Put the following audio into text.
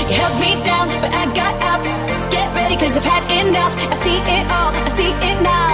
You held me down, but I got up. Get ready, cause I've had enough. I see it all, I see it now.